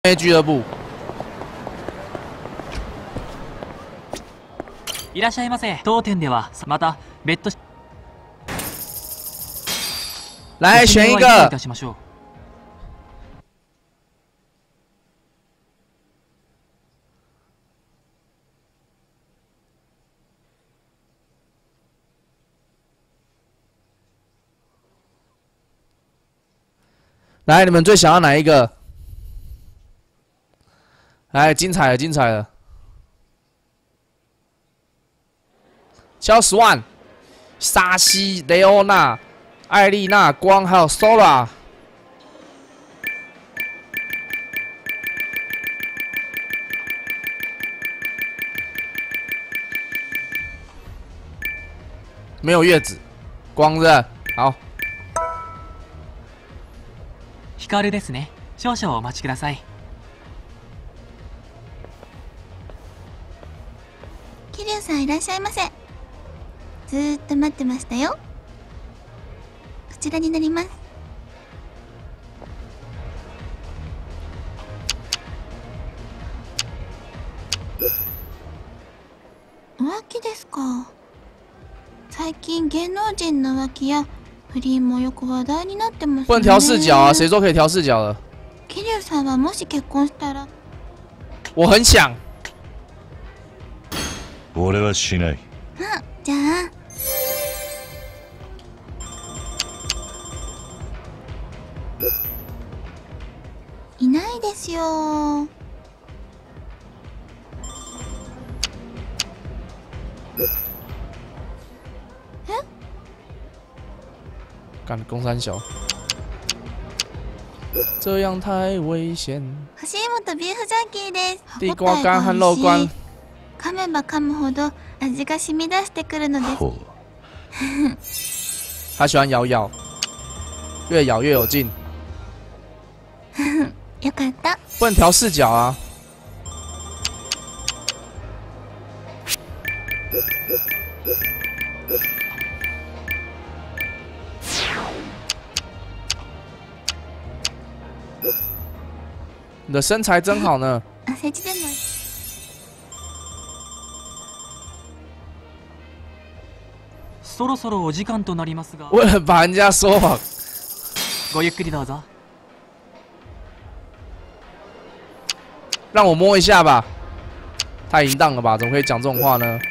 A 俱乐部。 いらっしゃいませ。当店ではまた別途。 来选一个。来，你们最想要哪一个？来，精彩了，精彩了！敲10万，沙西、雷欧娜、艾丽娜、光，还有 Sora。没有月子，光的好。 ヒカルですね。少々お待ちください。 桐生さんいらっしゃいませ。ずーっと待ってましたよ。こちらになります。浮気ですか。最近芸能人の浮気や不倫もよく話題になってますね。 不能调视角啊！谁说可以调视角了？ 桐生さんはもし結婚したら。 我很想。 俺はしない。 あ、じゃあ。いないですよ。 干公三小，这样太危险。 干し芋とビーフジャーキーです。 地瓜干和肉干。 噛めば噛むほど味が染み出してくるのです。 他喜欢咬咬，越咬越有劲。 よかった。 不能调视角啊。你的身材真好呢。 焦りでも。 そろそろお時間となりますが。 为了把人家说谎。 ごゆっくりどうぞ。 让我摸一下吧。太淫荡了吧？怎么可以讲这种话呢？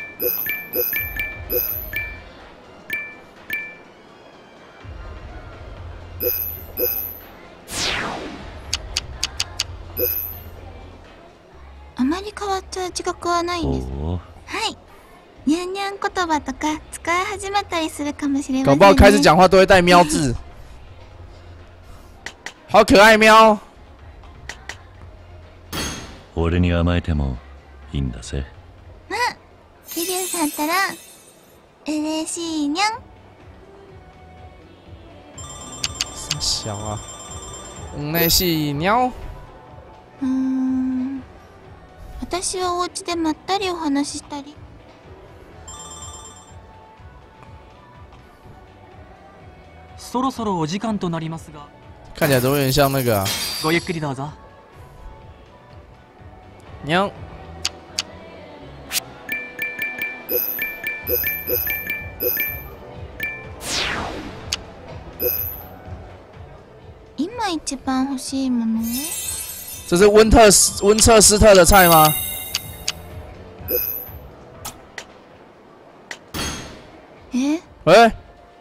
あまり変わった自覚はないんです。はい。ニャンニャン言葉とか使い始めたりするかもしれませんね。 搞不好开始讲话都会带喵字。好可愛喵。 俺に甘えてもいいんだぜ。 まあ、桐生さんったら嬉しいにゃん。 傻小啊，嬉しいにゃん。 私はお家でまったりお話ししたり。 そろそろお時間となりますが。 看起来怎么有点像那个啊？ ごゆっくりどうぞ。 にゃん。 今一番欲しいもの？ 这是温彻斯特的菜吗？喂，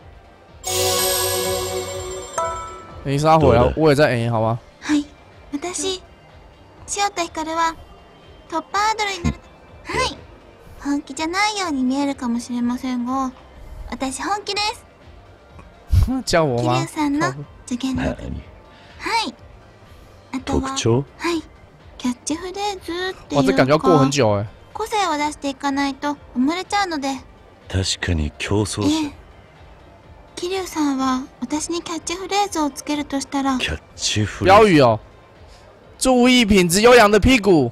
你撒火呀！我也在 A 好吗？ はい、私、塩田ひかるはトップアイドルになる。はい、本気じゃないように見えるかもしれませんが、私本気です。 叫我吗？ 桐生さんの助言力。はい。あとは、はい、キャッチフレーズっていうか、 哇，这感觉要过很久哎。 個性を出していかないと埋もれちゃうので。 確かに競争者。 桐生さんは私にキャッチフレーズをつけるとしたら。 キャッチフレーズ。 标语哦，注意品质优良的屁股。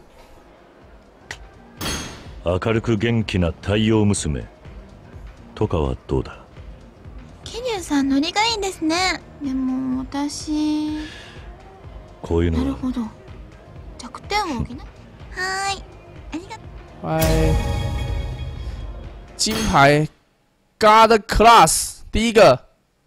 明るく元気な太陽娘とかはどうだ？ 桐生さんノリがいいですね。でも私。 こういうのは便を補い。はーい。ありがとう。 哎，金牌 God Class 第一个。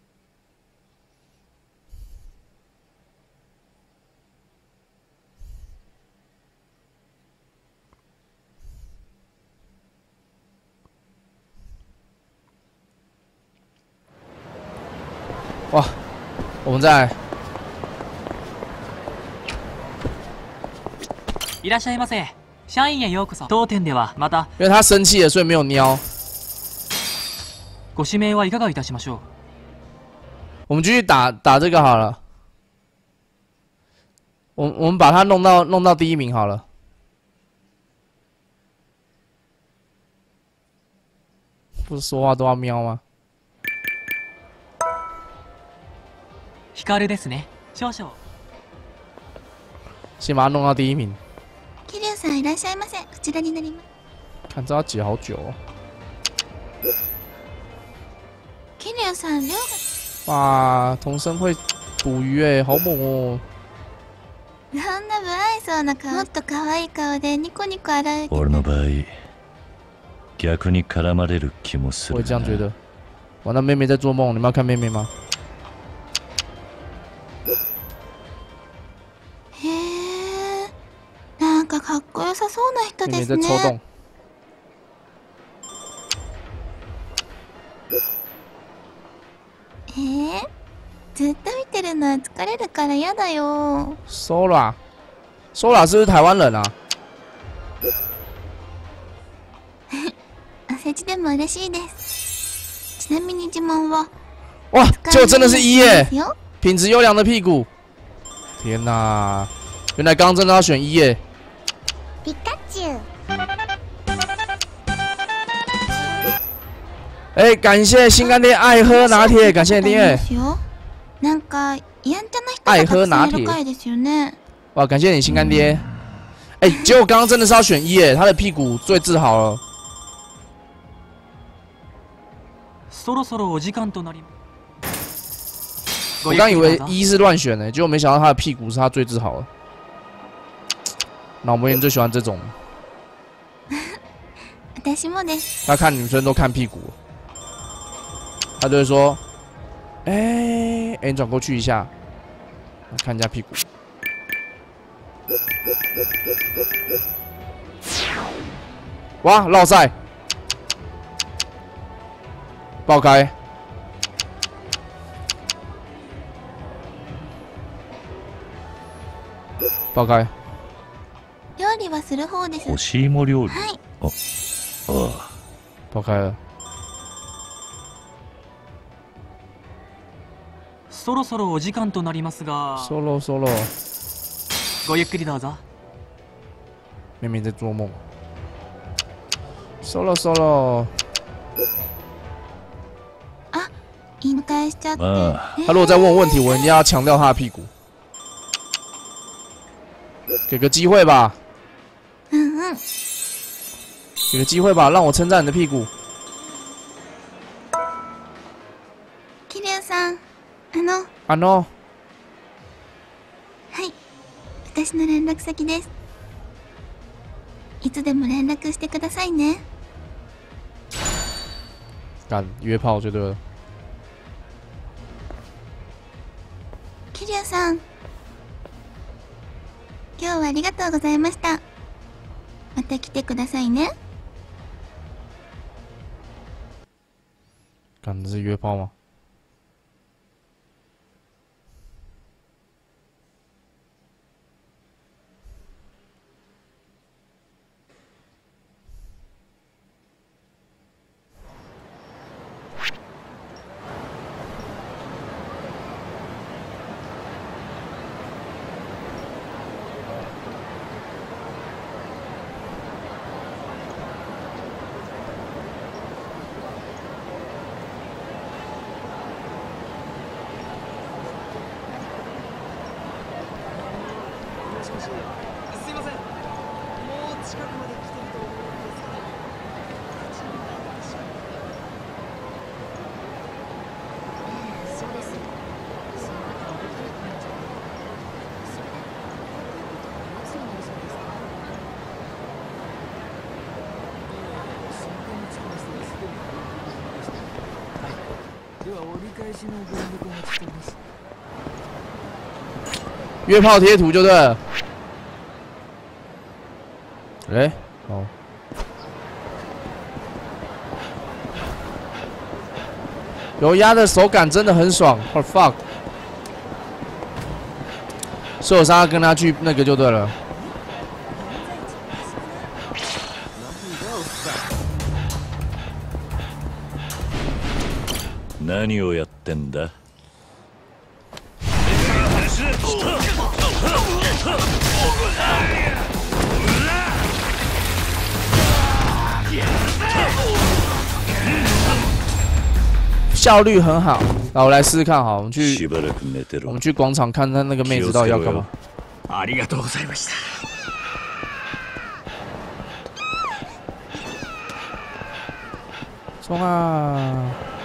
哇，我们在いらっしゃいませ。社員へようこそ。当店ではまた。 因为他生气了，所以没有喵。 ご指名はいかがいたしましょう。 我们继续打这个好了。我们把他弄到第一名好了。不是说话都要喵吗？ ヒカルですね。少々。 先把他弄到第一名。 桐生さんいらっしゃいませ。こちらになります。 看这要挤好久哦。 桐生さん、量が。 哇，童生会捕鱼哎，好猛哦！ そんな不愛想な顔。もっと可愛い顔でニコニコ洗う。 俺の場合逆に絡まれる気もする我也这样觉得。哇，那妹妹在做梦，你们要看妹妹吗？ へえ、なんかかっこよさそうな人妹妹ですね。 在抽动。 ずっと見てるのは疲れるからやだよ。 Sora 是不是台湾人啊？ お世辞でも嬉しいです。ちなみに呪文は哇，结果真的是一耶！ ですよ。 品质优良的屁股。天哪，原来刚刚真的要选一耶！ ピカチュウ。 哎，感谢新干爹爱喝拿铁，感谢订阅。 なんかやんちゃな人がたくさんいる回ですよね。 哇，感谢你新干爹。哎，结果刚刚真的是要选一耶，他的屁股最治好了。 そろそろお時間となります。 我刚以为一是乱选的，结果没想到他的屁股是他最治好了。脑膜炎最喜欢这种， 私もです。 他看女生都看屁股，他就会说：“你转过去一下，看人家屁股。”哇，绕赛，爆开，爆开。 料理はする方です。 干し芋料理。 はい。 ああ。 爆开了。 そろそろお時間となりますが。 Solo。 ごゆっくりどうぞ。 妹妹在做梦。Solo。 あ、言い返しちゃって。 他如果再问我问题，我一定要强调他的屁股。给个机会吧。给个机会吧，让我称赞你的屁股。 桐生さん、はい、私の連絡先です。いつでも連絡してくださいね。 干约炮就对了。 桐生さん、今日はありがとうございました。また来てくださいね。 干，这是约炮吗？ 约炮贴图就对了。哎，哦。油压的手感真的很爽 ，What fuck！ 所以我上次跟他去那个就对了。 何をやってんだ？ 效率很好，那我来试试看好，我们去しばらく寝てろ。 广场看看那个妹子到底要干嘛。 ありがとうございました。 冲啊！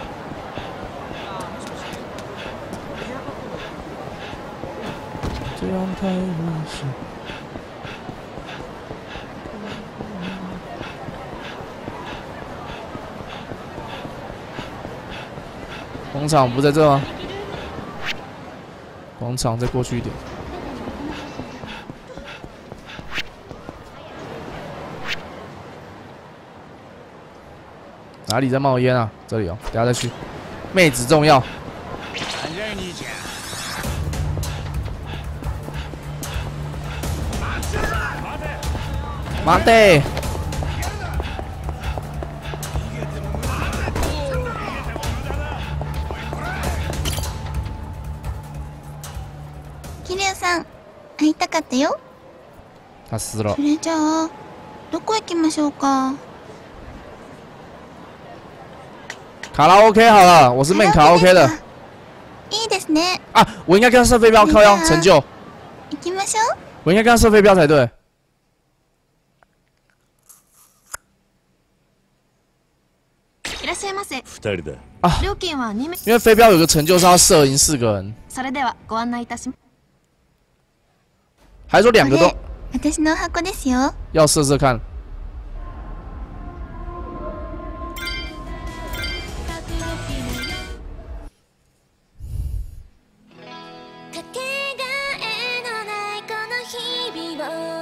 这样太危险。广场不在这吗？广场再过去一点。哪里在冒烟啊？这里哦，等下再去。妹子重要。待て。 桐生さん、会いたかったよ。 他死了そ。れじゃあ、どこ行きましょうか。 卡拉 OK 好了，我是 main 卡拉 OK 的。 いいですね。 啊，我应该跟他射飞镖，靠腰成就。 行きましょう。 我应该跟他射飞镖才对。 いらっしゃいませ。 二人だ。 料金は2名。 因为飞镖有个成就是要射赢4个人， それではご案内いたします。 还说2个都私の箱ですよ。 要射射看。 かけがえのないこの日々を。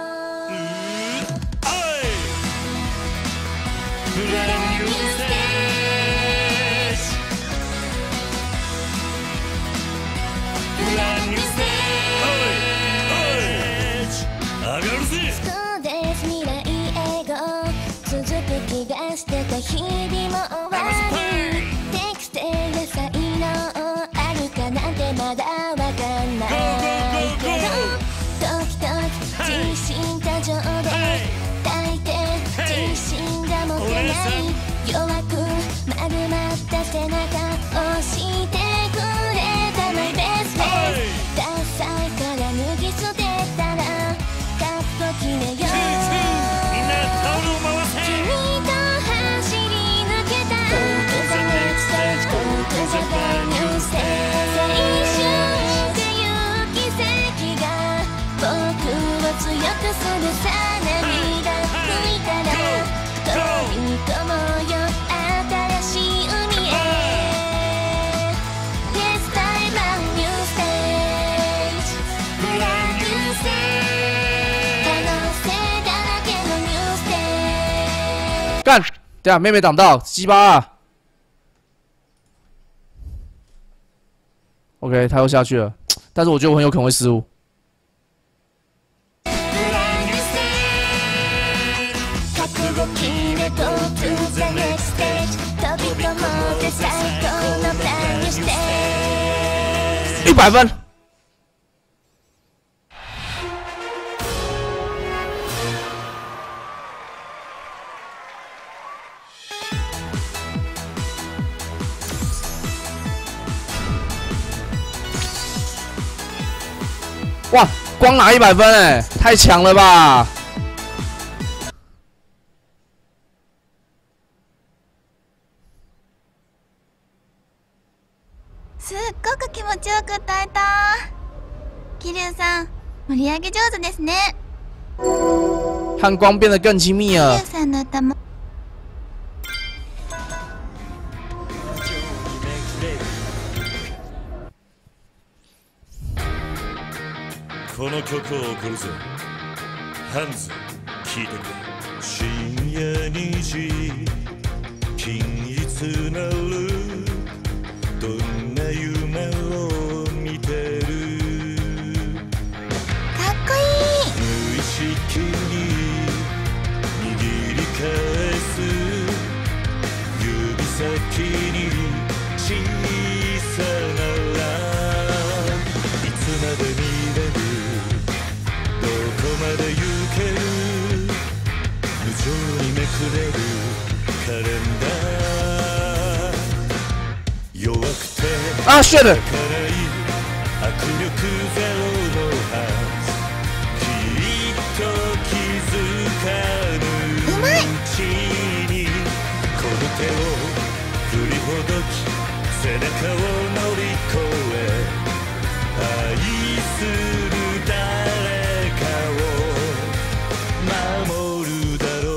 気がしてた日々も終わり、適正で才能あるかなんてまだわかんないけど、時々自信過剰で大抵自信が持てない、弱く丸まった背中押してくれたマイベストフレンド、ダサいから脱ぎ捨てたらかっこ決めよう。強くするさ、涙拭いたら恋ともよ新しい海へ。 This time a new stage, brand new stage, 可能性だらけの new stage。 干！等下妹妹挡到，鸡巴啊 ！OK， 他又下去了，但是我觉得我很有可能会失误。 100分。哇，光拿100分哎，太强了吧！ すっごく気持ちよく歌えた。桐生さん、盛り上げ上手ですね。 和光变得更亲密了。 桐生さんの歌も。 曲を送るぜ。ハンズ、聴いてくれ。深夜2時、均一なる。どんな夢を見てる。 かっこいい。 無意識に握り返す指先に小さならいつまで見れる。どこまで行ける。無情にめくれるカレンダー。弱くてあ、シュール。 儚い握力ゼロのはず。きっと気づかぬうちにこの手を振りほどき背中を乗り越え愛する誰かを守るだろう。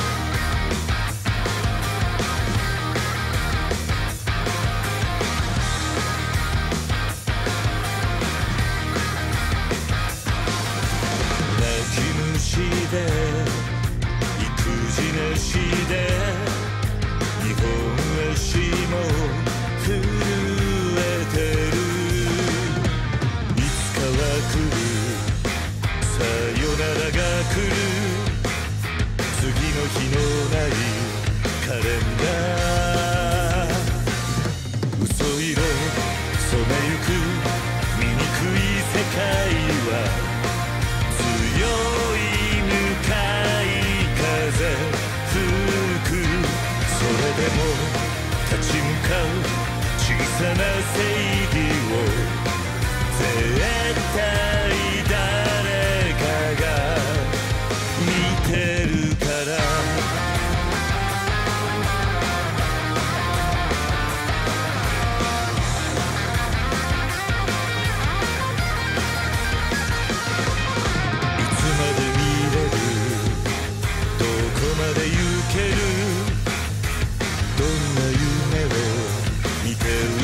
泣き虫で育児なしで日本足も震えてる。いつかは来る。さよならが来る。次の日のないカレンダー。嘘色染めゆく醜い世界は強い向かい風吹く。それでも立ち向かう小さな正義を絶対誰かが見てるから。いつまで見れる。どこまで行ける。どんな夢を見てる。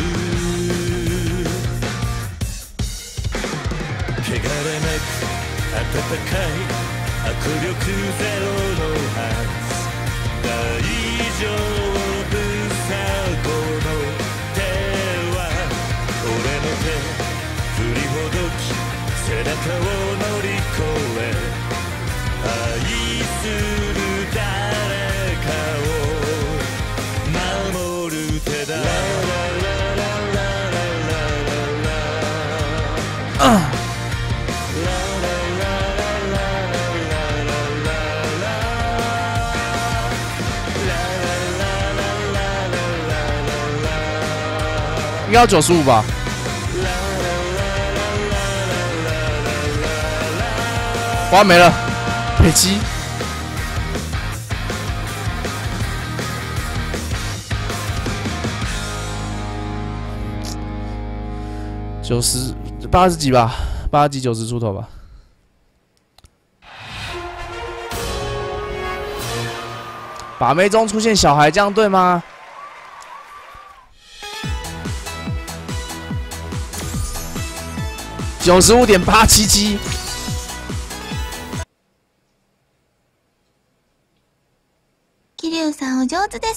汚れなく温かい握力ゼロのはず。大丈夫さこの手は。俺の手振りほどき背中を乗り越え愛する誰かを守る手だ。 应该要95吧。花没了，北极。90、80几吧，80几90出头吧。把妹中出现小孩，这样对吗？95.877。 桐生さんお上手です。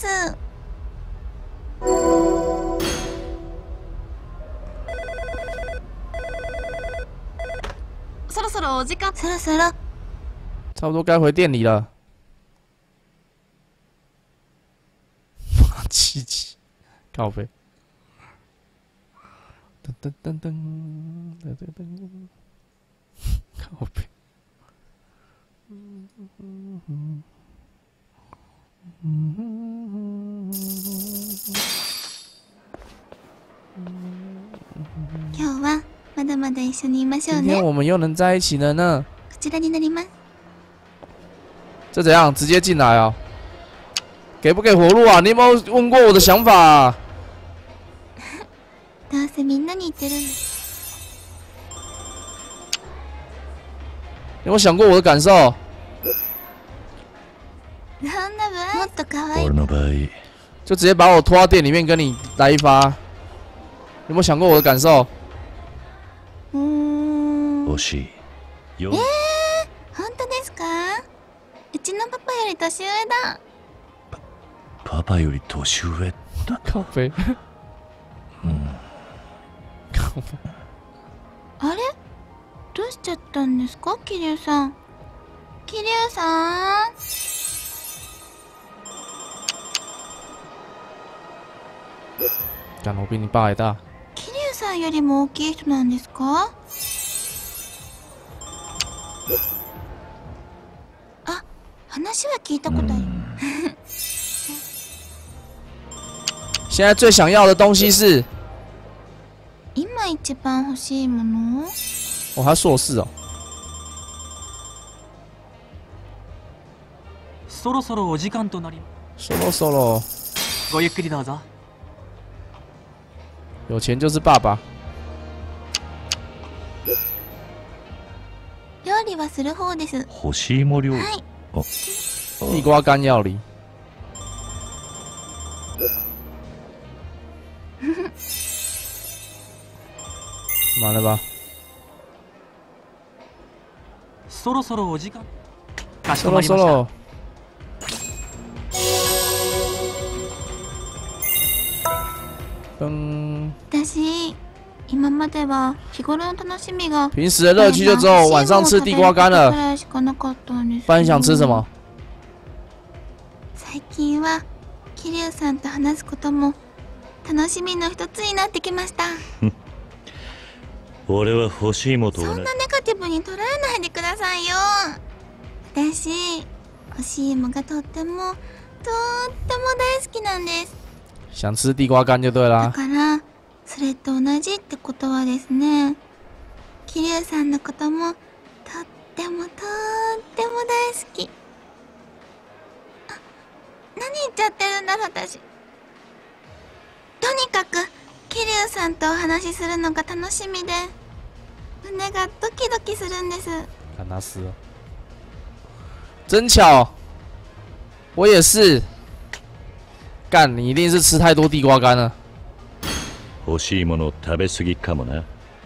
そろそろお時間。 そろそろ。 差不多该回店里了。877，靠背。噔噔噔噔噔噔噔，靠背。 今日はまだまだ一緒にいましょうね。 今天我们又能在一起了呢。 こちらになります。 这怎样？直接进来啊？给不给活路啊？你有没有问过我的想法啊？ どうせみんなに言ってるんだ。 有没有想过我的感受？ そんな分もっと可愛い。 俺の場合就直接把我拖到店里面跟你来一发。有没有想过我的感受？ 惜しい。 よ。 本当ですか？うちのパパより年上だ。 パパより年上だ。 靠背。 あれ？どうしちゃったんですか、桐生さん。桐生さん。 干，我比你爸还大。 桐生さんよりも大きい人なんですか？あ、話は聞いたことある。 现在最想要的东西是， 今一番欲しいもの？ 哦，他硕士哦。 そろそろお時間となります。 solo solo， ごゆっくりどうぞ。 有钱就是爸爸。 料理はする方です。 欲しいも料理。 はい。 地瓜干料理。完了吧？ そろそろお時間。かしこ solo まりました。 solo。 私、今までは日頃の楽しみが平时的乐趣就只有晚上吃地瓜干了。不然你想吃什么？ 最近は桐生さんと話すことも楽しみの一つになってきました。 俺は欲しいもと同じ。 そんなネガティブに捉えないでくださいよ。私、欲しいもがとっても大好きなんです。 想吃地瓜干就对だ啦。 からそれと同じってことはですね、桐生さんのこともとっても大好き。あ、何言っちゃってるんだろう私。とにかく桐生さんとお話しするのが楽しみで胸がドキドキするんです。 看他死了，真巧，我也是。干，你一定是吃太多地瓜干了。 欲しいもの食べ過ぎかもな。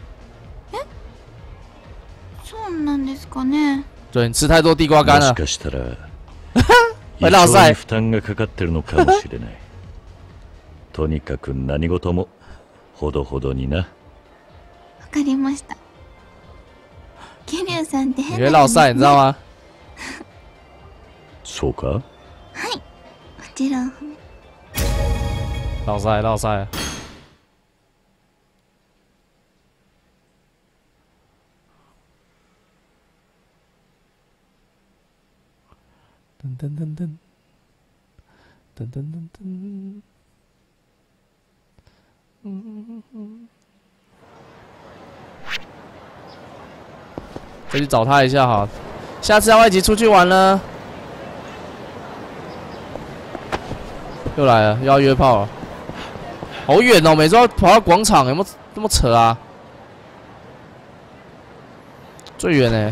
そうなんですかね。 对，你吃太多地瓜干もし了。 かしたら会胃腸落塞に負担がかかってるのかもしれない。とにかく何事もほどほどにな。 わかりました。桐生さんって你変な会落塞，你知道吗？ そうか？ はい、もちろん。 落塞，落塞。噔噔噔噔，噔噔噔噔。再去找他一下好，下次要一起出去玩呢。又来了，又要约炮了，好远哦！每次要跑到广场，有没有这么扯啊？最远呢、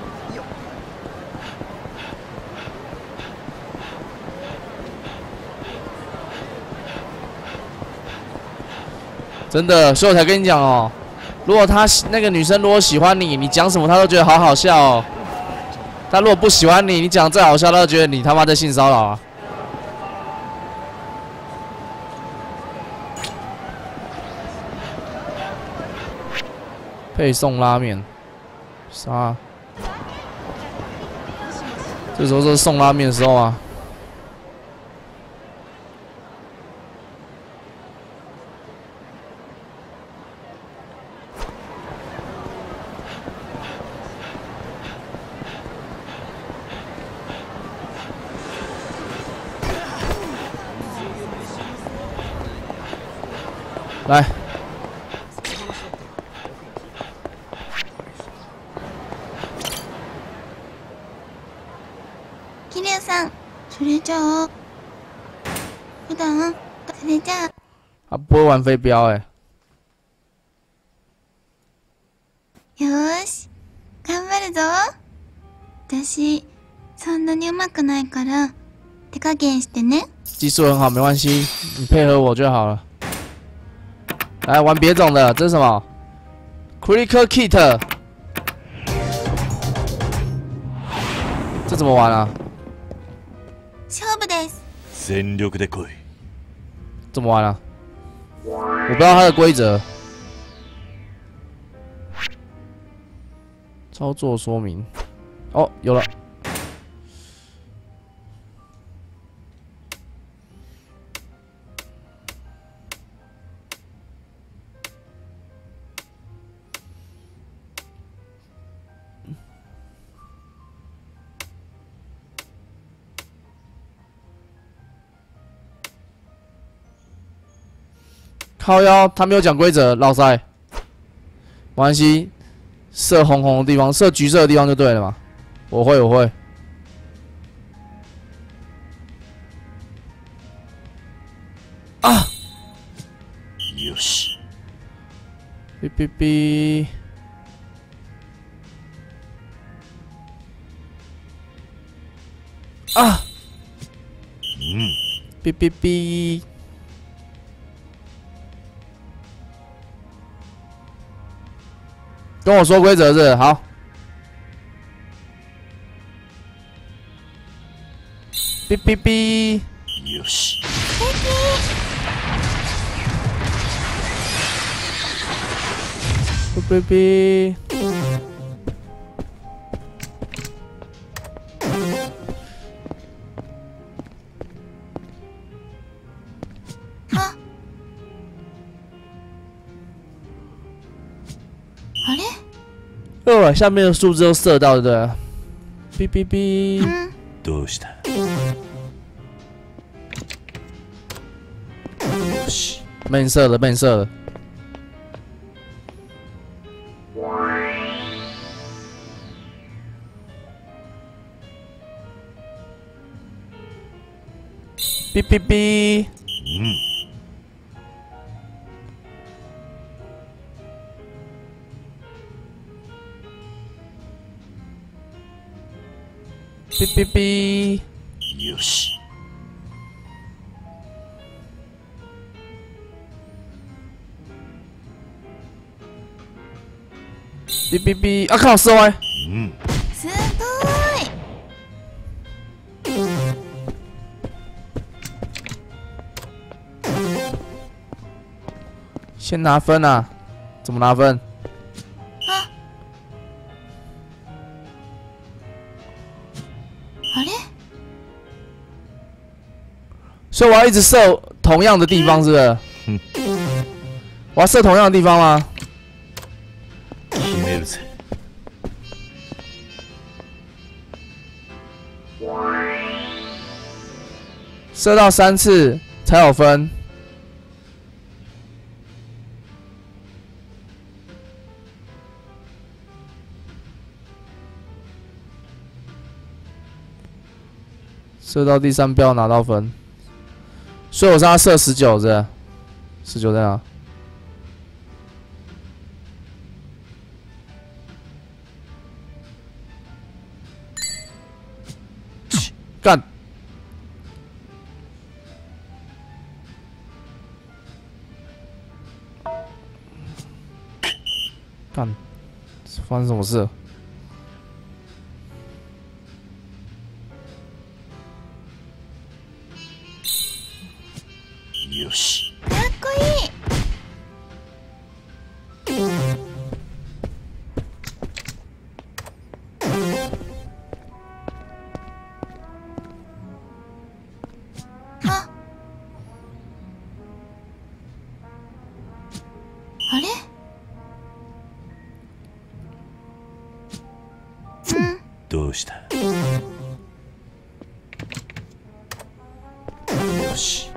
真的，所以我才跟你讲哦，如果那个女生如果喜欢你，你讲什么她都觉得好好笑哦。她如果不喜欢你，你讲再好笑，她都觉得你他妈在性骚扰啊。配送拉面，啥？这时候是送拉面的时候啊。来。 桐生さん、それじゃあ普段それじゃあ他不会玩飞镖哎、 よーし、頑張るぞ。私そんなに上手くないから手加減してね。 技术很好，没关系，你配合我就好了。来玩别种的，这是什么 ？Critical Kit。 这怎么玩啊？ 勝負です。 全力で来い。 怎么玩啊？我不知道它的规则。操作说明。哦，有了。靠腰，他没有讲规则，老塞。没关系，射红红的地方，射橘色的地方就对了嘛。我会。啊！ よし。 哔哔哔。啊！哔哔哔。跟我说规则是好。哔哔哔。 よし。 哔哔哔。 あ。あれ？ 下面的数字都射到，对不对？哔哔哔。 どうした？よし。 被你射了，被你射了。哔哔哔。哔哔哔。 よし。 哔哔哔！啊靠，射歪！ すごい！ 先拿分啊？怎么拿分？ 啊！あれ？ 所以我要一直射同样的地方，是不是？我要射同样的地方吗？ 決めるぜ。 射到3次才有分。射到第3标拿到分，所以我是要射19，是19在哪？干！干！发生什么事？ よし。 かっこいい！あ！あれ？ どうした？よし。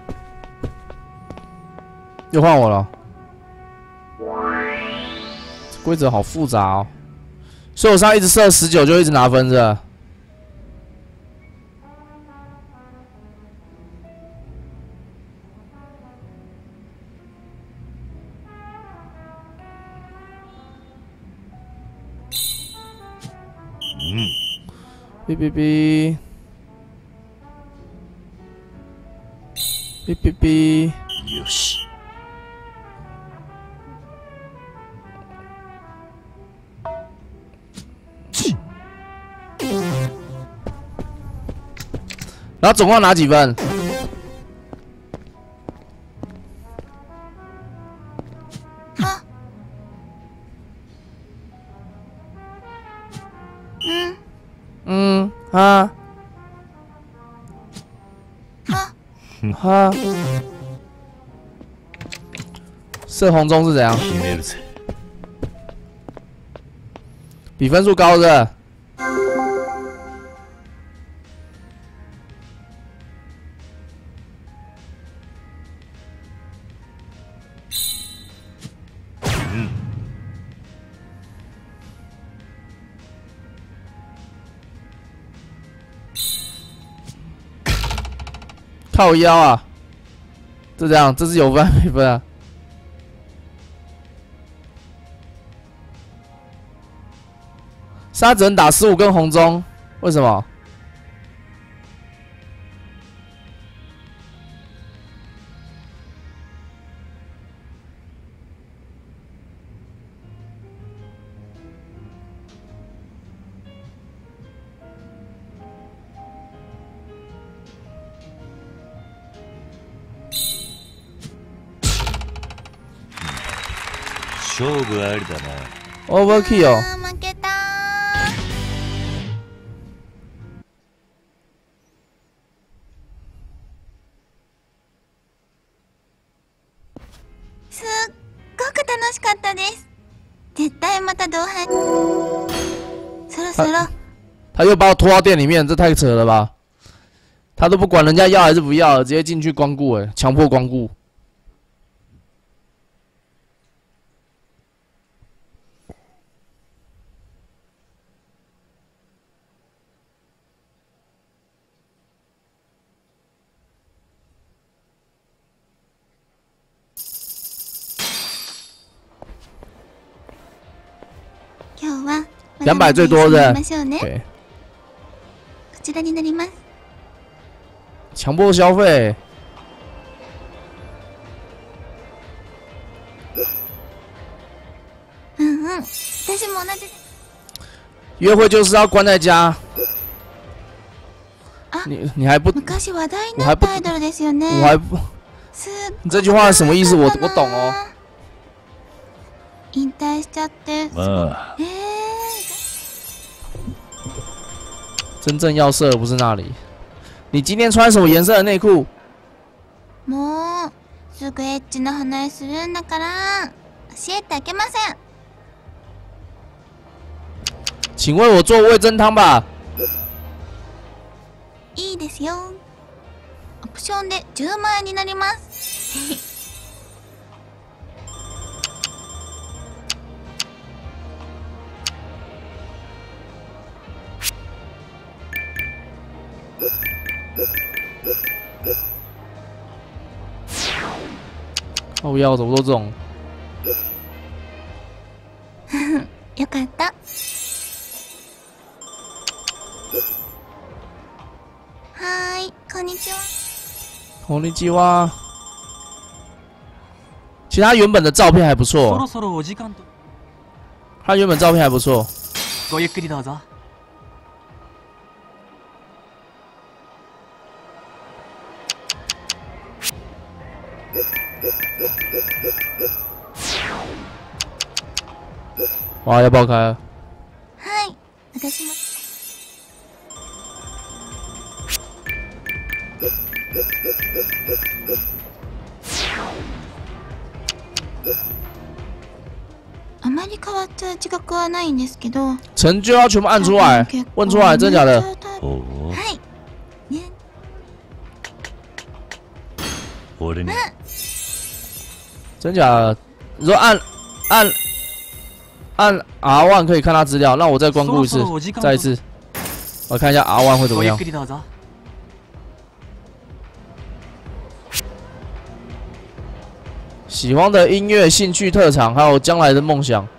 又换我了，规则好复杂哦。所以我上一直射19就一直拿分是吧？哔哔哔，哔哔哔。 よし。 然后总共拿几分？ あ。 啊啊。 哈，射红中是怎样？ 決めるぜ。 比分数高的。靠腰啊！这这样，这是有分没分啊？他只能打15根红中，为什么？ 勝負ありだな。 Overkill 哦。 負けたすっごく楽しかったです。絶対また同伴。そろそろ。 他又把我拖到店里面，这太扯了吧！他都不管人家要还是不要，直接进去光顾，哎，强迫光顾。 今日は 200最多的。 ましょうね。 对， こちらになります。 强迫消费。 私も同じ。 约会就是要关在家。 啊你还不？ 昔話題になったアイドルですよね。 我还不？你这句话什么意思？我懂哦。 引退しちゃって。 まあ。 真正要射的不是那里。你今天穿什么颜色的内裤？ もうすぐエッチな話するんだから教えてあげません。 请为我做味噌汤吧。 いいですよ。オプションで10万円になります。 靠腰怎么都这种？ よかった。はーい、こんにちは。 红利计划。其实他原本的照片还不そ错ろ，そろお時間と。 他原本照片还不错。 ごゆっくりどうぞ。 哇，要爆开了！ はい、私も。あまり変わった自覚はないんですけど。 成就要全部按出来，问出来，真假的？ おお。 はい。ね。 俺に。 真假的？你说按 R1 可以看他资料，那我再光顾一次，再一次，我看一下 R1 会怎么样。喜欢的音乐、兴趣、特长，还有将来的梦想。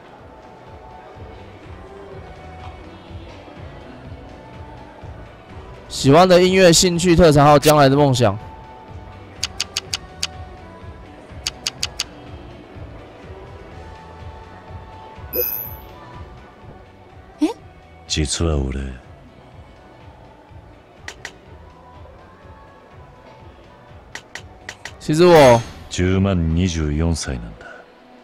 喜欢的音乐、兴趣、特长，还有将来的梦想。 実は俺其实我 10万24歳なんだ。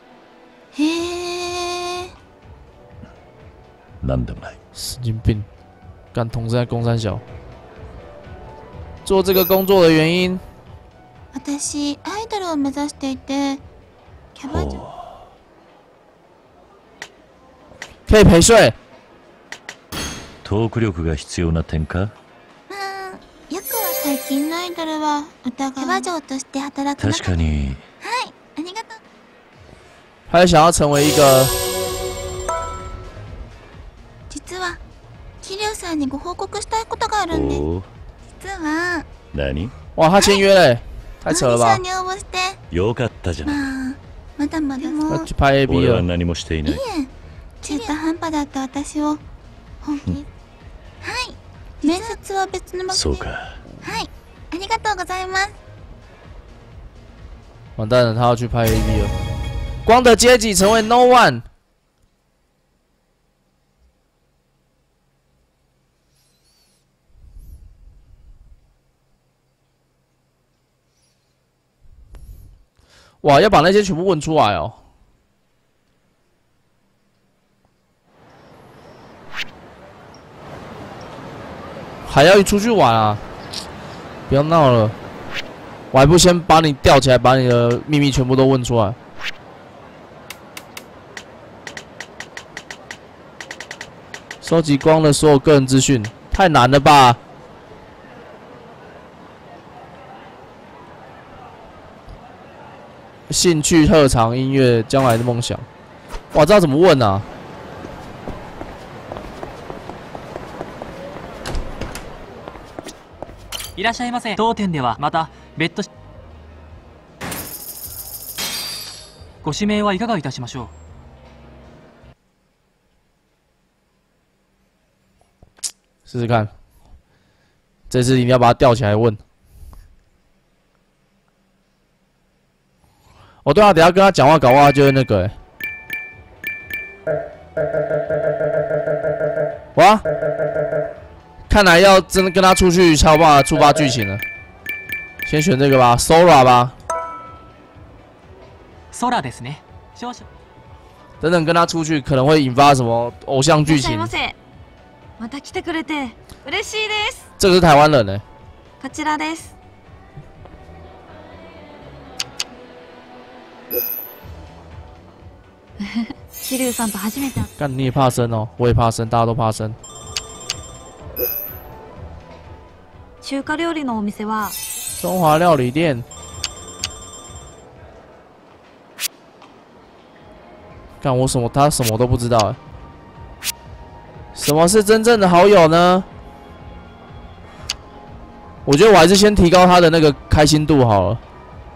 へえ。 なんでもない。 神经病，干同在公三小。做这个工作的原因， 私アイドルを目指していて、キャバ嬢。 可以陪睡。 トーク力が必要な点か？ よくは最近のアイドルは歌がキャバ嬢として働く確かに。 はい、ありがとう。 还想要成为一个実は桐生さんにご報告したいことがあるんです。 おお。 実は何？ 哇，他签约嘞，太扯了吧オーディション！に応募して、 よかったじゃない。 まあまだまだも要去拍 AB 了。 俺は何もしていない。 中途半端だった私を本気。はい、面接は別の場所で。 そうか。 はい、ありがとうございます。 完蛋了，他要去拍 AB 了。光的阶级成为 No One。哇，要把那些全部问出来哦。还要出去玩啊！不要闹了，我还不先把你吊起来，把你的秘密全部都问出来。收集光的所有个人资讯，太难了吧？兴趣、特长、音乐、将来的梦想，哇，这要怎么问啊？ いらっしゃいませ。当店ではまた別途ご指名はいかがいたしましょう。 试试看，这次一定要把它吊起来问。哦，对啊，等一下跟他讲话，搞不好他就会那个、哇，看来要真的跟他出去才有办法触发剧情了。先选这个吧 ，Sora 吧。 空ですね。少々。 等等跟他出去可能会引发什么偶像剧情。 また来てくれて嬉しいです。 这个是台湾人呢、 こちらです。桐生さんと初めて。 干你也怕生哦，我也怕生，大家都怕生。 中華料理のお店は中华料理店。干我什么？他什么都不知道哎。什么是真正的好友呢？我觉得我还是先提高他的那个开心度好了。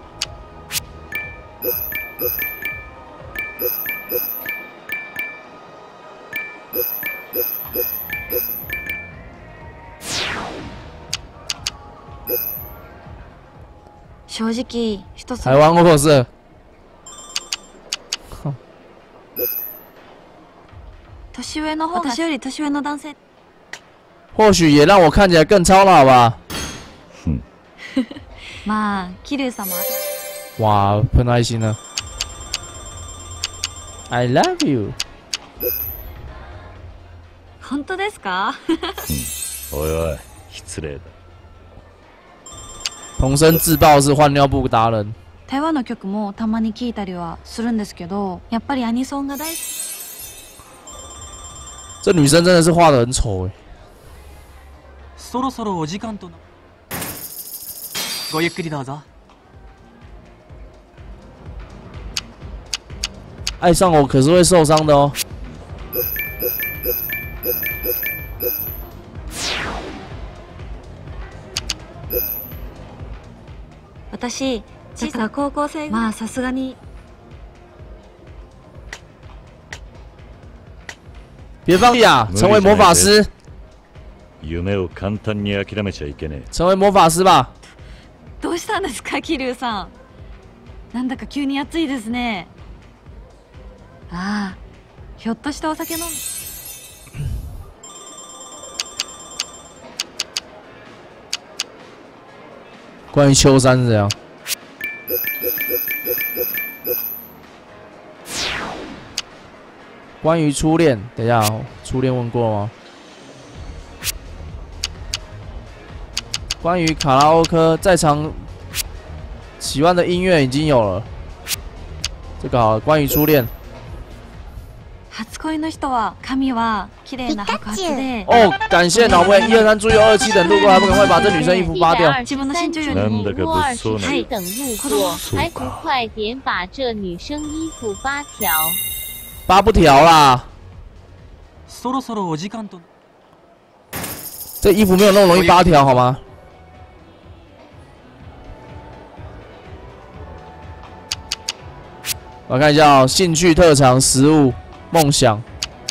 正直一つ。 台湾或者是。 年上の方が私より年上の男性。 或许也让我看起来更超了吧。 まあ、桐生さんも。 哇，喷爱心了。I love you。 本当ですか？ おいおい、失礼だ。 同声自爆是换尿布达人。 台湾の曲もたまに聞いたりはするんですけど、やっぱりアニソンが大好き。 这女生真的是画得很丑哎。 そろそろお時間とな。ごゆっくりどうぞ。 爱上我可是会受伤的哦。 私、実は高校生。まあさすがに。 别放弃啊！成为魔法师。 夢を簡単に諦めちゃいけねえ。 成为魔法师吧。 どうしたんですか、桐生さん。なんだか急に暑いですね。ああ、ひょっとしてお酒飲ん。 关于秋山是怎样？ 关于初恋，等一下，初恋问过吗？关于卡拉 OK， 在场喜欢的音乐已经有了。这个好了，关于初恋。 初恋の人は髪は綺麗な白髪で。 哦，感谢脑杯1、2、3，注意27等路过，还不赶快把这女生衣服扒掉！ 自分の身長よりなんだか物騒な。 等路过，还不快点把这女生衣服扒条？ 扒不条啦， そろそろお時間と。 这衣服没有那么容易扒条，好吗？我看一下哦，兴趣、特长、食物、梦想。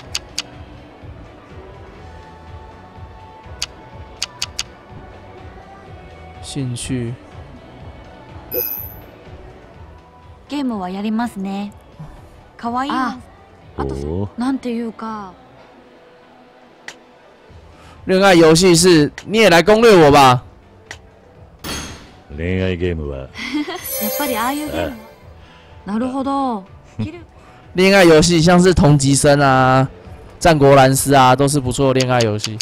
興趣。 ゲームはやりますね。可愛いあとなんていうか。 恋爱游戏是，你也来攻略我吧。 恋愛ゲームはやっぱりああいうゲーム。なるほど。 恋爱游戏像是同级生啊、战国蓝斯啊，都是不错的恋爱游戏。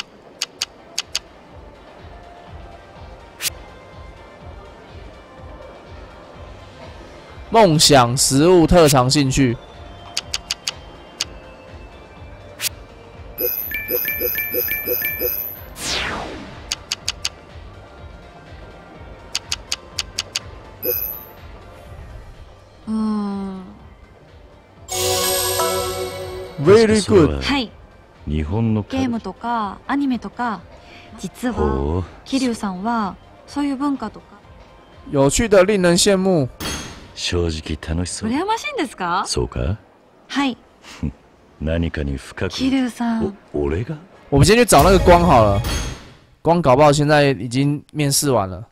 梦想、食物、特长、兴趣。Very good。 はい。 日本のゲームとかアニメとか、実は桐生さんはそういう文化とか。 有趣的令人羡慕。 正直楽しそう。 羨ましいんですか？ そうか？ はい。 何かに深く。 桐生さん。 俺が？ 我们先去找那个光好了，光搞不好现在已经面试完了。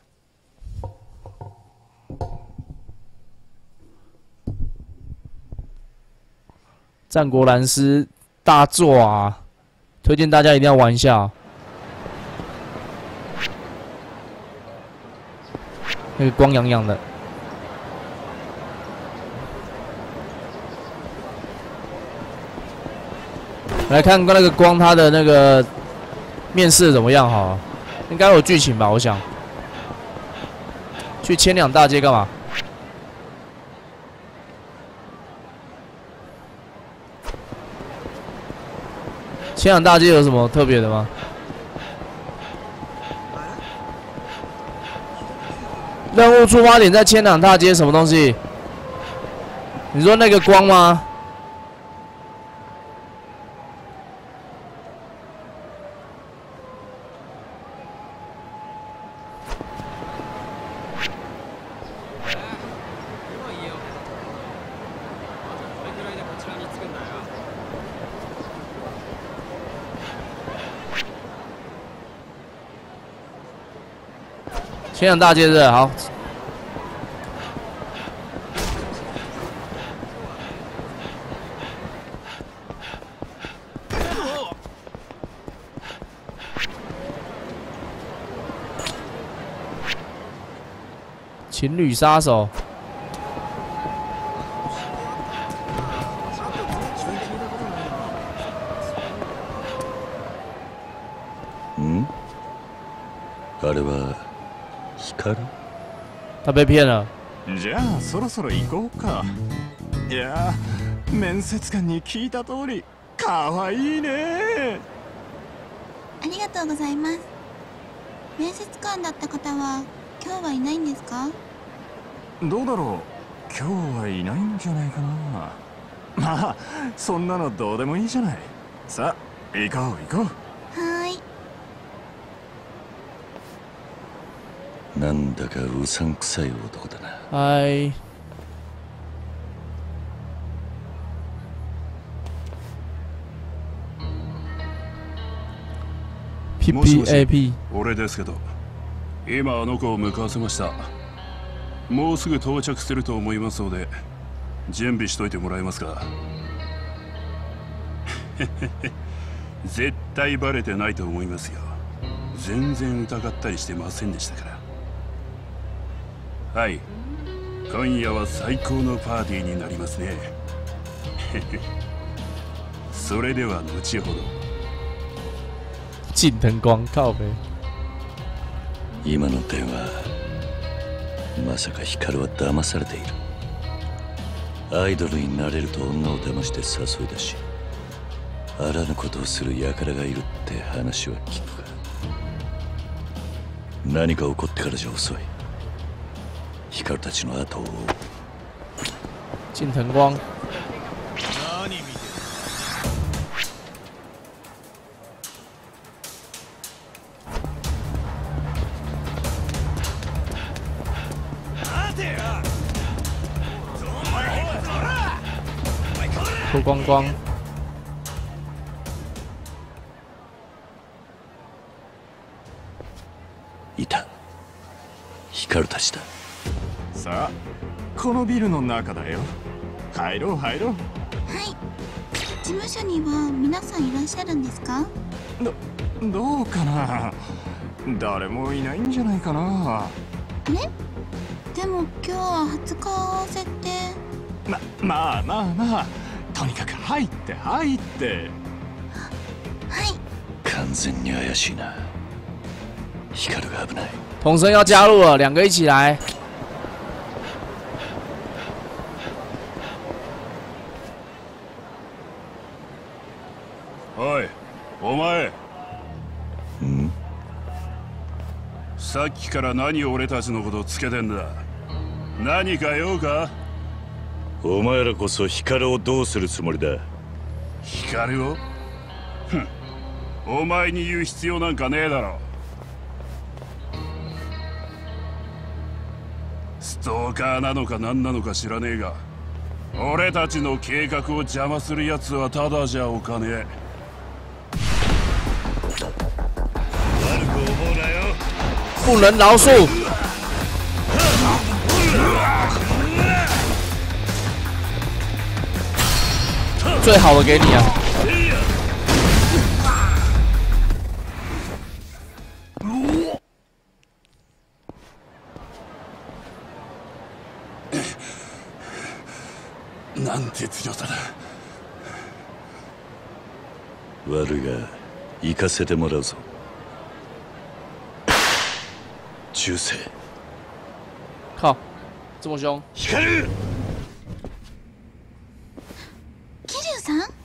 战国蓝斯大作啊，推荐大家一定要玩一下。那个光痒痒的。来看看那个光，他的那个面试怎么样？好，应该有剧情吧？我想。去千两大街干嘛？千两大街有什么特别的吗？任务出发点在千两大街，什么东西？你说那个光吗？千两大街是好。情侣杀手。 嗯？あれは。 他被骗了。 じゃあそろそろ行こうか。いや面接官に聞いた通りかわいいね。 ありがとうございます。面接官だった方は今日はいないんですか？ どうだろう、今日はいないんじゃないかな。まあそんなのどうでもいいじゃない。さあ行こう行こう。 はーい。 なんだかうさんくさい男だな。 はい。PPAP。 俺ですけど、今あの子を向かわせました。もうすぐ到着すると思いますので、準備しといてもらえますか。絶対バレてないと思いますよ。全然疑ったりしてませんでしたから。はい、今夜は最高のパーティーになりますね。 それでは後ほど。 近藤光靠背。 今の電話、まさか光は騙されている。アイドルになれると女を騙して誘い出し、あらぬことをする輩がいるって話は聞くが、何か起こってからじゃ遅い。光たちの後を追う。 近藤光。 何見てる？ 脱光光。 いた。光たちだ。 さあ、このビルの中だよ。入ろう入ろう。 はい。事務所には皆さんいらっしゃるんですか？ どうかな。誰もいないんじゃないかな。 あれ？でも今日は初顔合わせって。 まあとにかく入って入って。 はい。 完全に怪しいな。光が危ない。 童声要加入了，2个一起来。 おい、お前。 ん？ さっきから何を俺たちのことをつけてんだ。何か用か？ お前らこそ光をどうするつもりだ？ 光を？ふん。お前に言う必要なんかねえだろ。ストーカーなのか何なのか知らねえが、俺たちの計画を邪魔するやつはただじゃおかねえ。 悪く思うなよ。 不能饶恕。最好的给你啊！ なんて強さだ。 悪いが行かせてもらうぞ。銃声。 靠，这么凶！ 光！ 桐生さん？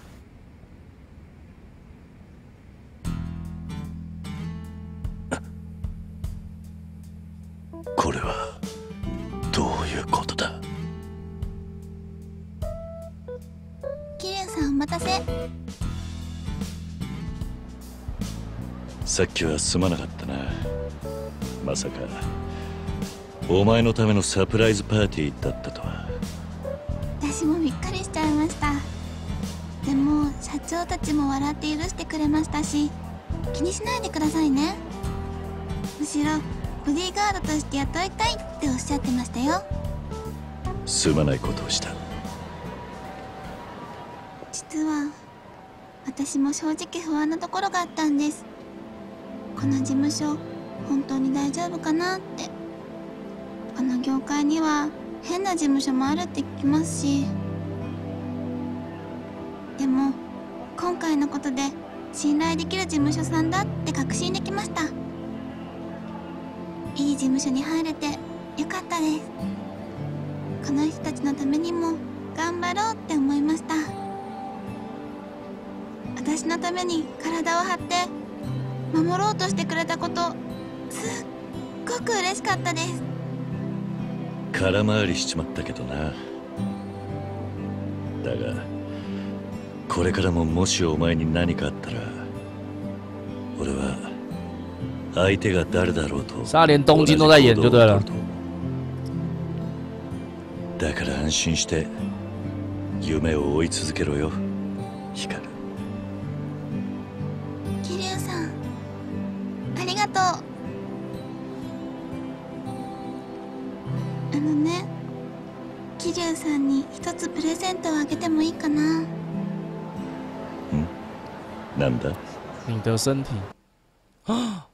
これはどういうことだ？ 桐生さんお待たせ。 さっきはすまなかったな。まさかお前のためのサプライズパーティーだったとは。 私もびっくりしちゃいました。でも社長たちも笑って許してくれましたし、気にしないでくださいね。むしろボディーガードとして雇いたいっておっしゃってましたよ。 すまないことをした。 実は私も正直不安なところがあったんです。この事務所本当に大丈夫かなって。この業界には変な事務所もあるって聞きますし。でも今回のことで信頼できる事務所さんだって確信できました。いい事務所に入れてよかったです。この人たちのためにも頑張ろうって思いました。私のために体を張って守ろうとしてくれたこと、すっごく嬉しかったです。 空回りしちまったけどな。だがこれからももしお前に何かあったら、俺は相手が誰だろうと。 他连东京都在演就对了。 だから安心して夢を追い続けろよ、光。 桐生さん、ありがとう。桐生さんに一つプレゼントをあげてもいいかな。 なんだ？ 你的身体。啊！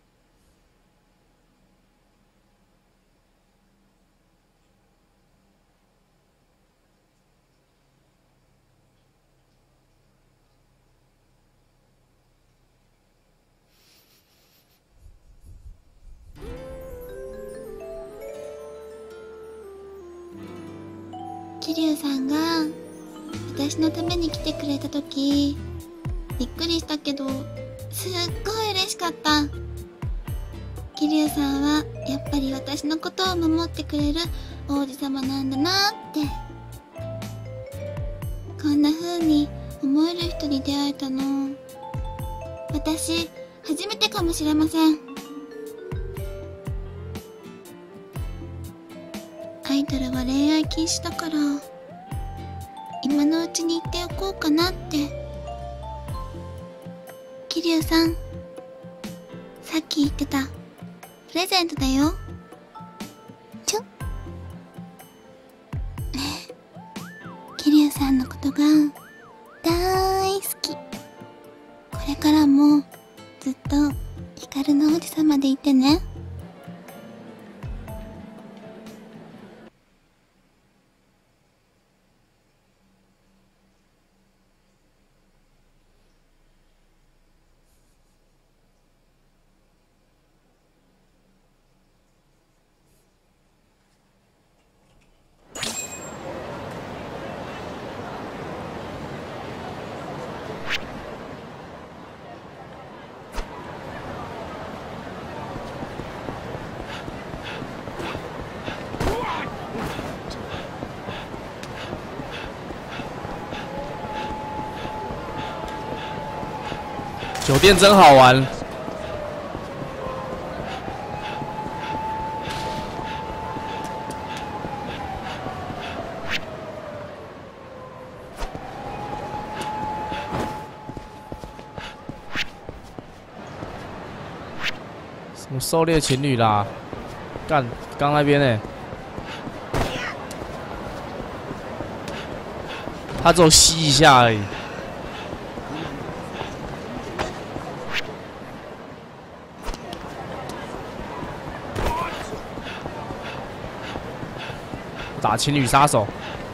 桐生さんが私のために来てくれた時びっくりしたけどすっごい嬉しかった。桐生さんはやっぱり私のことを守ってくれる王子様なんだなって。こんな風に思える人に出会えたの私初めてかもしれません。アイドルは恋愛禁止だから今のうちに言っておこうかなって。桐生さん、さっき言ってたプレゼントだよ。桐生さんのことが大好き。これからもずっと光の王子様でいてね。 酒店真好玩。什么狩猎情侣啦？干，刚那边呢？他只有吸一下而已。打情侣杀手。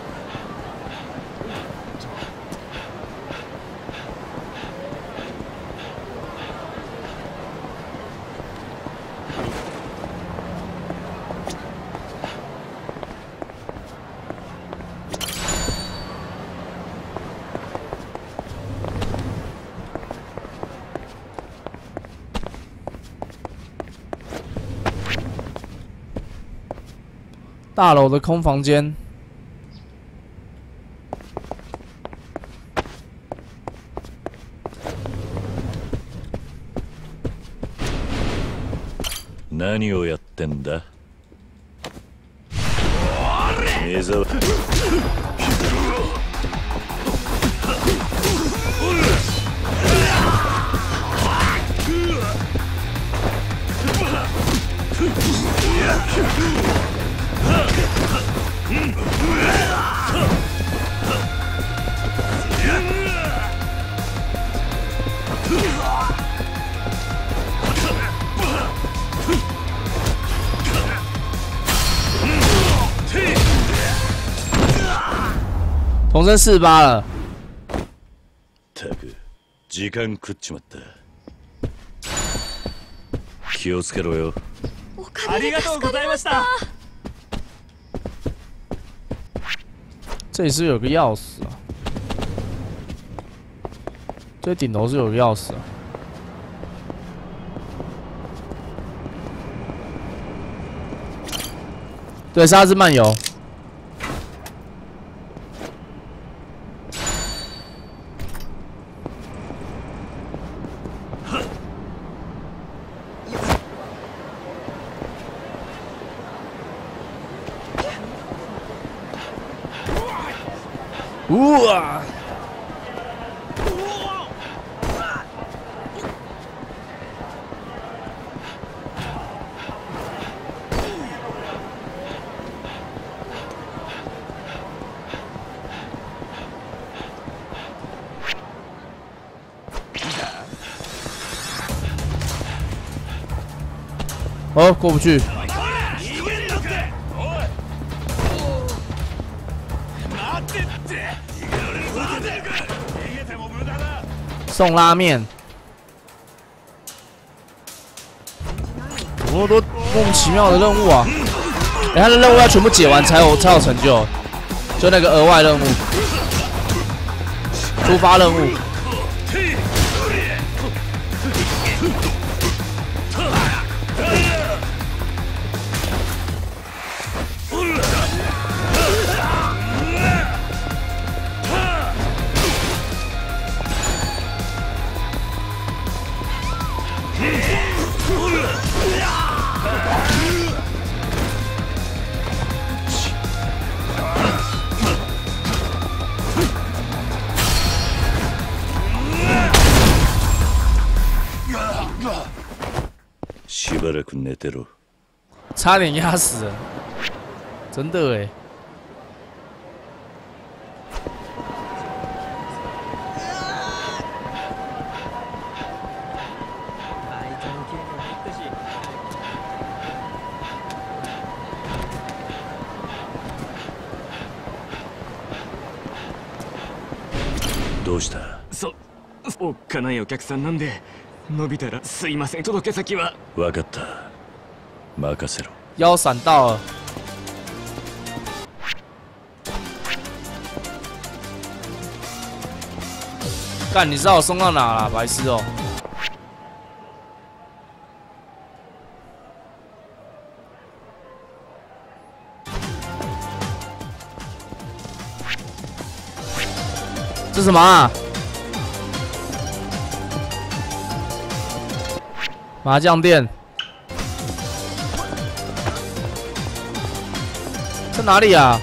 大楼的空房间。 何をやってんだ？目障同生48了。 たく時間食っちまった。気をつけろよ。 ありがとうございました。 这里是不是有个钥匙啊？这顶楼是有个钥匙啊。对，沙之漫遊。哇！哦，过不去。送拉面，多莫名其妙的任务啊！他的任务要全部解完才有成就，就就那个额外任务，突发任务。 しばらく寝てろ。 差点压死了，真的哎。 どうした？ おっかないお客さんなんで伸びたらすいません。届け先は。 分かった。任せろ。 腰闪到了。干，你知道我送到哪了，白痴哦！这什么啊？麻将店在哪里啊？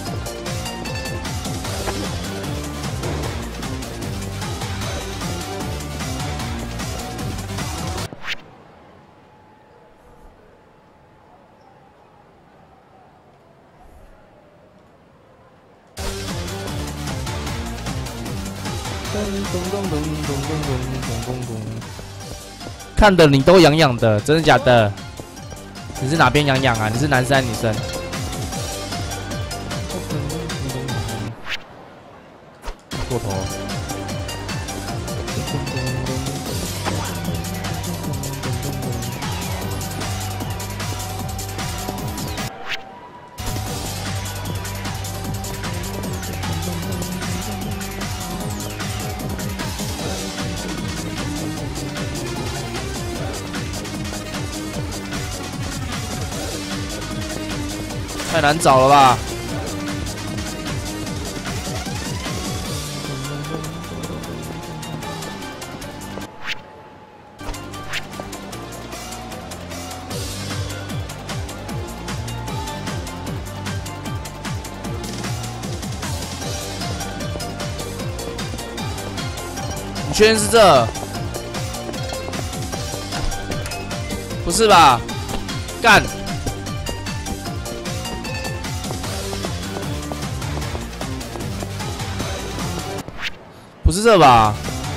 看的你都痒痒的，真的假的？你是哪边痒痒啊？你是男生还是女生？过头。太难找了吧？你确定是这？不是吧？干！不是这吧？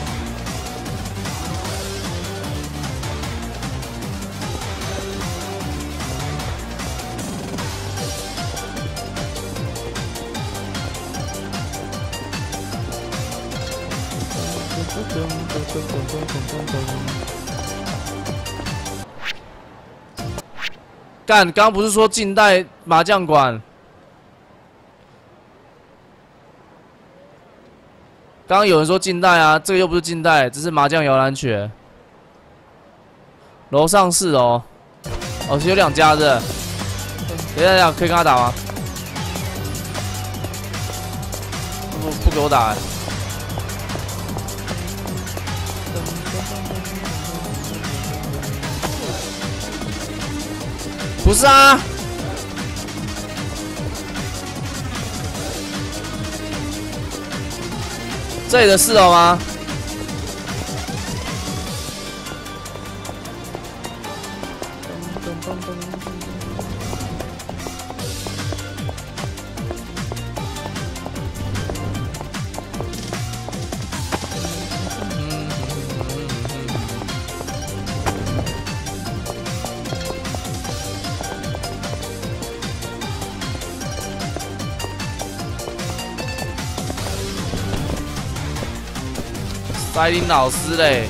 干，刚刚不是说近代麻将馆？刚刚有人说近代啊，这个又不是近代，这是麻将摇篮曲。楼上4楼，哦，有2家的。等一下，可以跟他打吗？不给我打、欸。不是啊。这里的4楼吗？塞林老师嘞，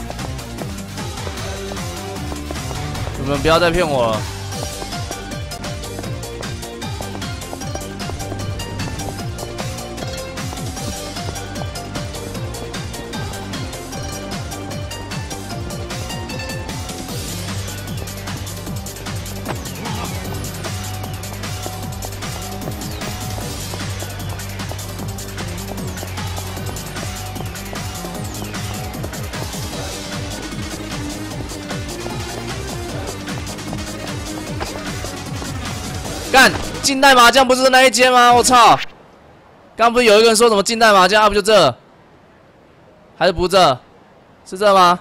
你们不要再骗我了。 干近代麻将不是那一间吗？我操！刚不是有一个人说什么近代麻将啊？不就这？还是不这？是这吗？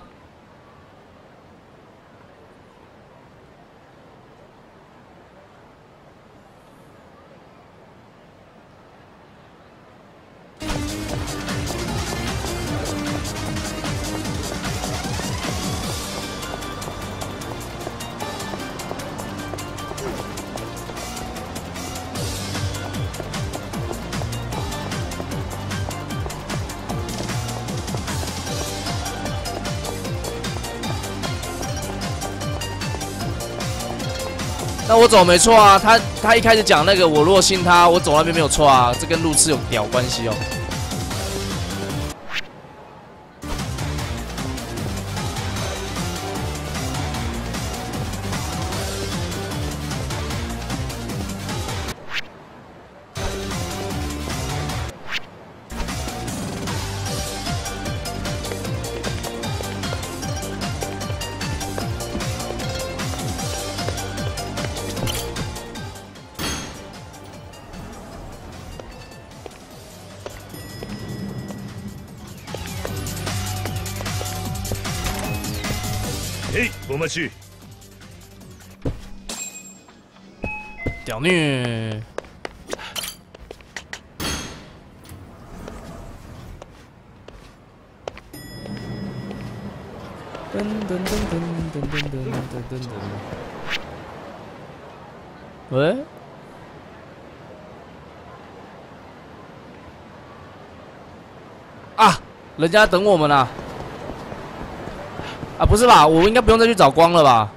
那我走没错啊，他一开始讲那个，我如果信他，我走那边没有错啊，这跟路痴有屌关系哦。 嘿，我们去。 屌虐！噔噔噔噔噔噔噔噔噔。喂？啊！人家等我们啦！啊，不是吧？我应该不用再去找光了吧？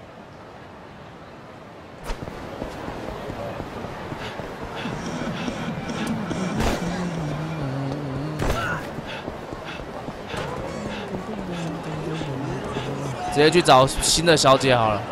直接去找新的小姐好了。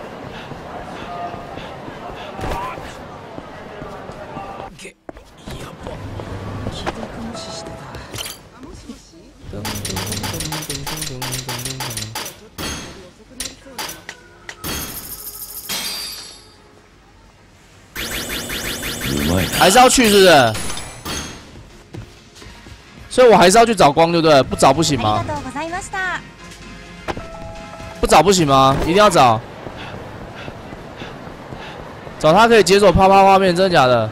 还是要去是不是？所以我还是要去找光，对不对？不找不行吗？不找不行吗？一定要找。找他可以解锁啪啪画面，真的假的？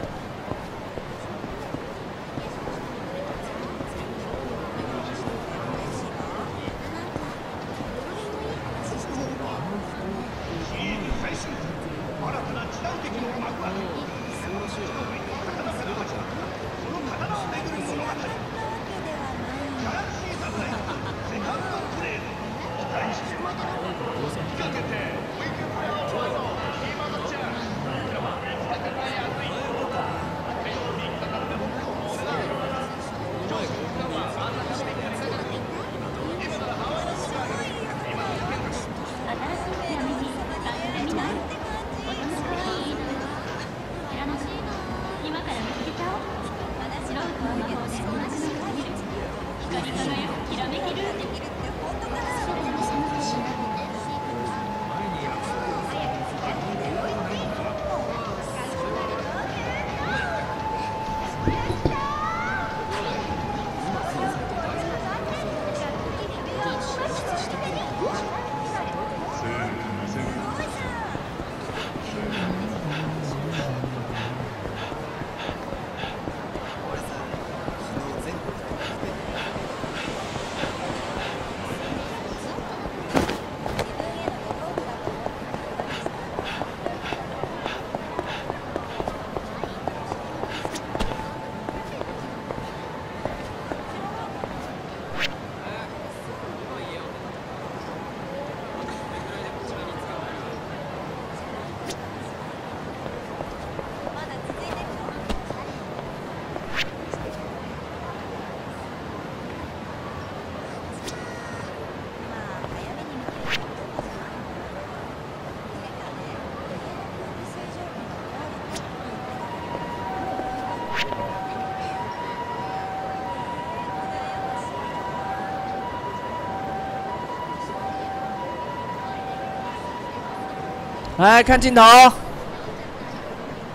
来看镜头。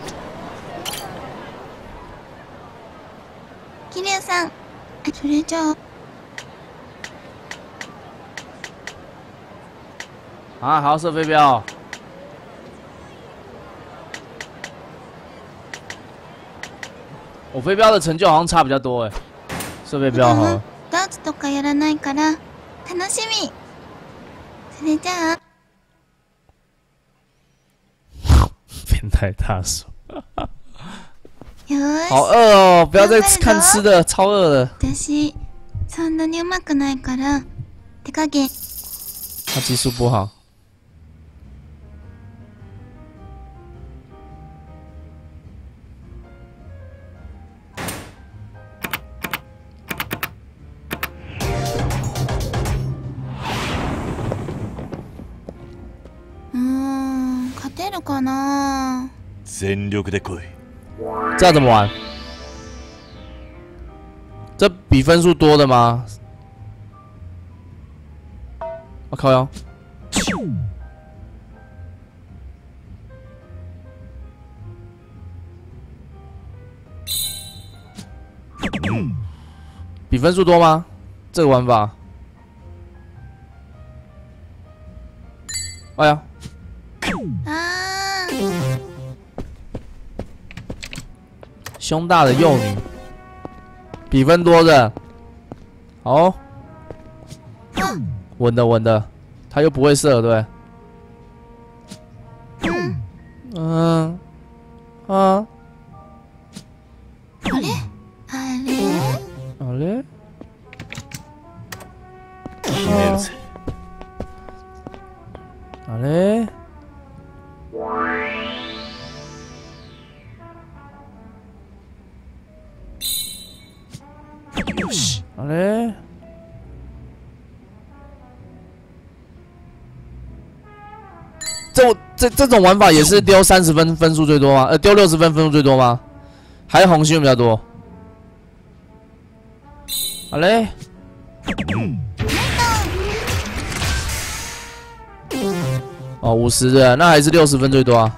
それじゃあ。 啊，还要射飞镖。我飞镖的成就好像差比较多哎，射飞镖好了。 ダーツとかやらないから楽しみ。それじゃあ。 变态大叔。 よーし。 好饿哦！不要再看吃的，超饿的。 私そんなにうまくないから手加減。 他技术不好。 勝てるかな？ 全力で来い。 这要怎么玩？这比分数多的吗？我靠哟！比分数多吗？这个玩法？哎呀！ 啊！ 胸大的幼女，比分多的，好，稳的稳的，他又不会射，对，嗯，啊， あれ？あれ？ あれ？ 決めるぜ。 あれ？あれ？这种玩法也是丢30分分数最多吗？丢60分分数最多吗？还是红心比较多？好嘞。哦，50的，那还是60分最多啊。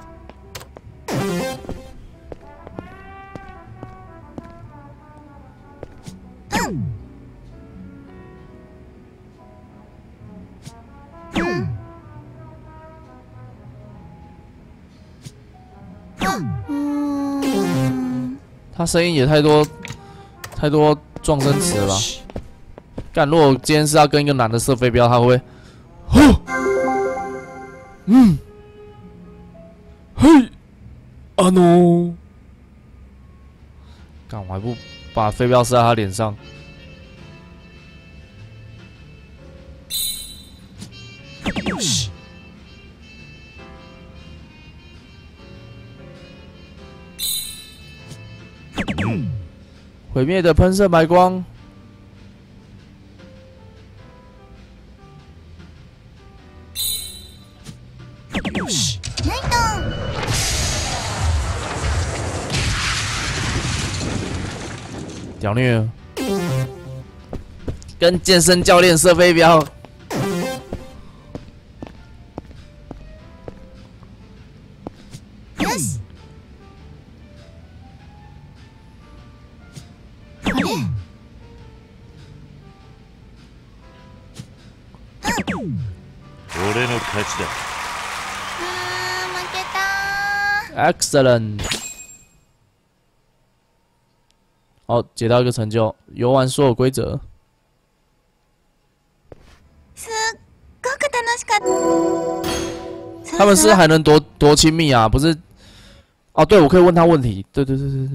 他声音也太多撞声词了吧？干，如果今天是要跟一个男的射飞镖，他会，嘿，干，我还不把飞镖射在他脸上。毁灭的喷射白光，屌虐，跟健身教练射飞镖。 俺の勝ちだ。 負けた。 Excellent。好，解到一个成就，游玩所有规则。 すっごく楽しかった。 他们是还能多亲密啊？不是？哦，对，我可以问他问题。对。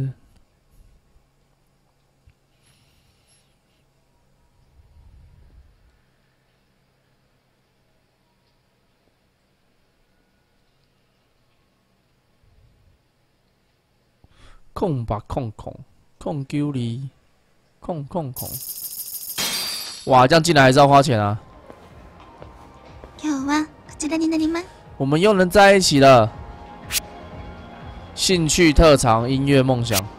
控吧控丢哩，控。哇，这样进来还是要花钱啊！ 今日はこちらになります。 我们又能在一起了。兴趣特长音乐梦想。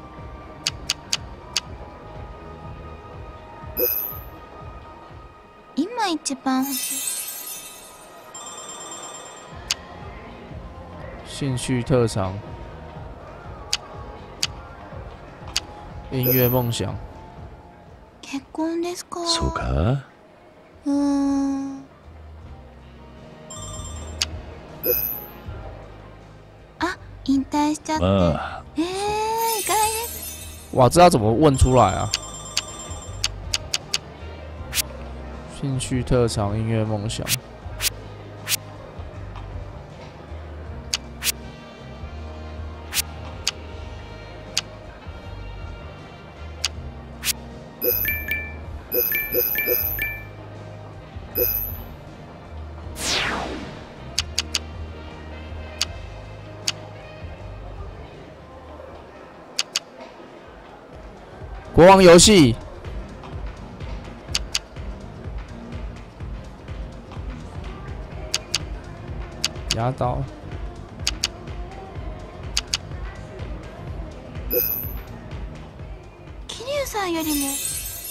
今一番欲しい。 兴趣特长。音乐梦想。 婚ですか？ そうか？ あ、引退しちゃって。 まあ。 意外です。 哇，这要怎么问出来啊？兴趣、特长、音乐、梦想。国王游戏，压倒。 桐生さんよりも。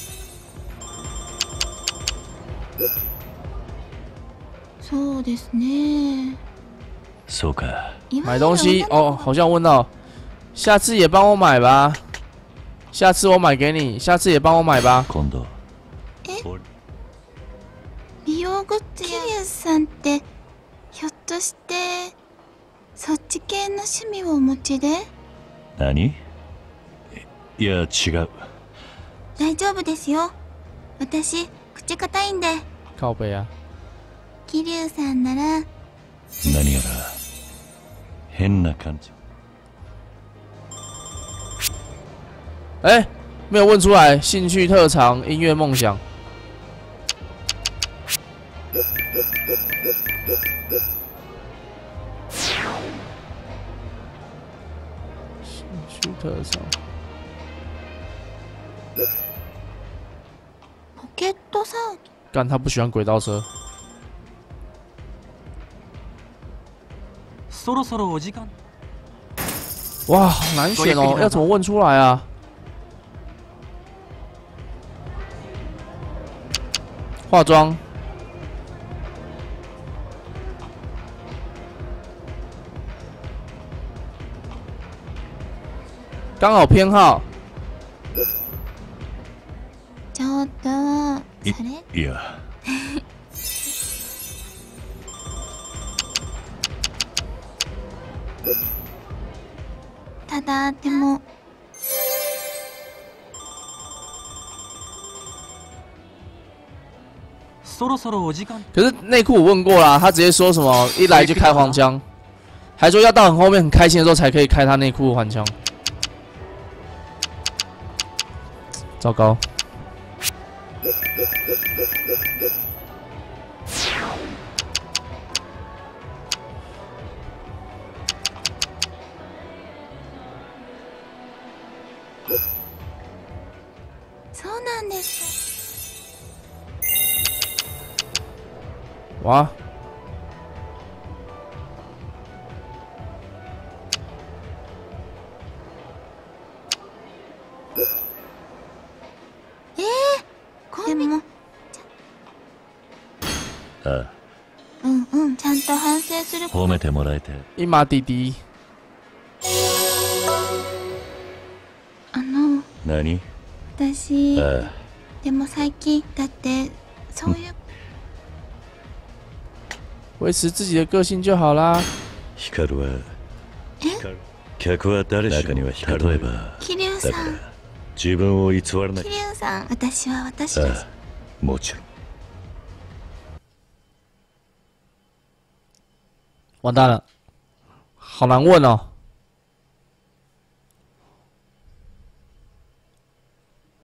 そうですね。 そうか。 买东西哦，好像问到，下次也帮我买吧。下次我买给你，下次也帮我买吧。 今度。 美容グッズや。桐生さんってひょっとしてそっち系の趣味をお持ちで？ 何？いや違う。 大丈夫ですよ。私口硬いんで。 靠背啊。 桐生さんなら。 何やら変な感じ。 哎，没有问出来，兴趣、特长、音乐、梦想。兴趣、特长。 ポケットサウ干，他不喜欢轨道车。 そろそろお時間。 哇，好难选哦，要怎么问出来啊？化妆，刚好偏好。 ちょっとそれ。 いや。 ただでも。 そろそろお時間。 可是内裤我问过啦，他直接说什么一来就开黄腔，还说要到很后面很开心的时候才可以开他内裤黄腔。糟糕。 そうなんです。 哇！ でも。 ああ。 ちゃんと反省する。 褒めてもらえて。 今弟弟。 何？ 私。でも最近だってそういう。 维持自己的个性就好啦。 光は。客は誰しも。中には例えば。 桐生さん。 自分を偽らない。 桐生さん、私は私です。 もちろん。 完蛋了，好难问哦。